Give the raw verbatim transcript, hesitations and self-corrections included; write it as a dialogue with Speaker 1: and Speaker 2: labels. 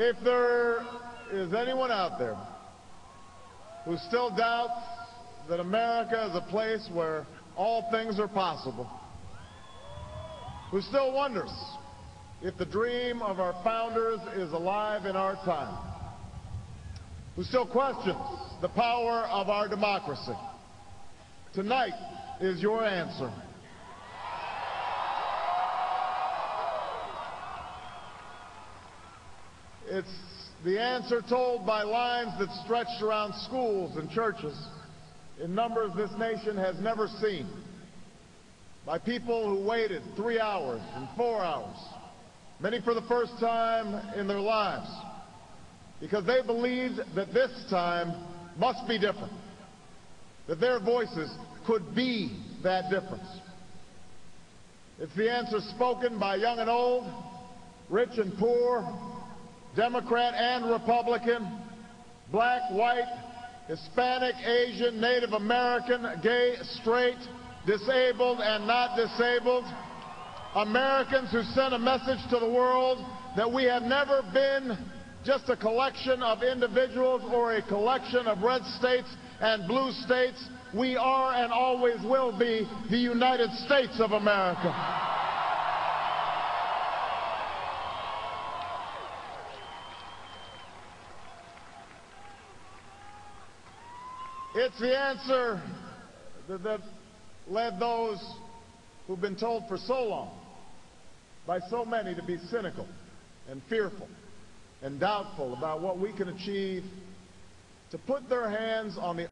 Speaker 1: If there is anyone out there who still doubts that America is a place where all things are possible, who still wonders if the dream of our founders is alive in our time, who still questions the power of our democracy, tonight is your answer. It's the answer told by lines that stretched around schools and churches in numbers this nation has never seen, by people who waited three hours and four hours, many for the first time in their lives, because they believed that this time must be different, that their voices could be that difference. It's the answer spoken by young and old, rich and poor, Democrat and Republican, black, white, Hispanic, Asian, Native American, gay, straight, disabled and not disabled, Americans who sent a message to the world that we have never been just a collection of individuals or a collection of red states and blue states. We are and always will be the United States of America. It's the answer that, that led those who've been told for so long by so many to be cynical and fearful and doubtful about what we can achieve, to put their hands on the